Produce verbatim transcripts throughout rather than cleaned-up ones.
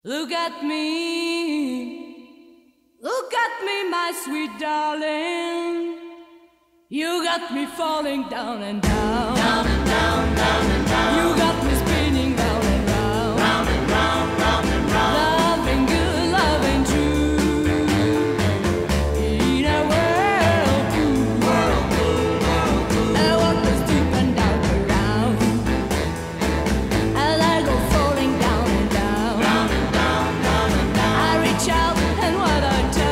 Look at me, look at me, my sweet darling. You got me falling down and down, down and down, down and down. You got me spinning round and round, round and round, round and round. Loving good, loving true, in a whirlpool, whirlpool, whirlpool. I walk this deep and down around, and I go falling down and down, round and down, down and down. I reach out and what I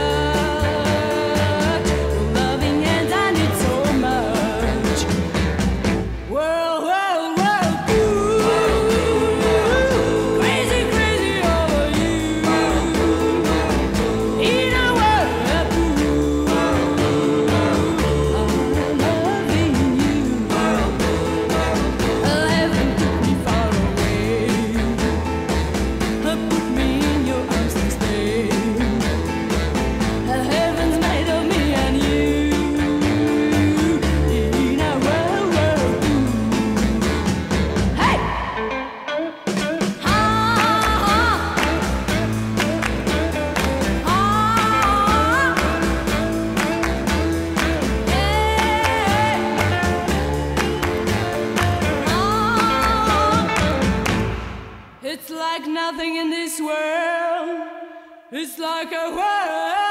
touch, your loving hands I need so much. Whirl, whirl, whirlpool, crazy, crazy over you, in a whirlpool, I'm loving you. Heaven took me far away, put me in your arms and stay. Heaven's made of me and you, in a whirlpool. Hey! Ha, ha. Ha. Yeah. Ha. It's like nothing in this world. It's like a world.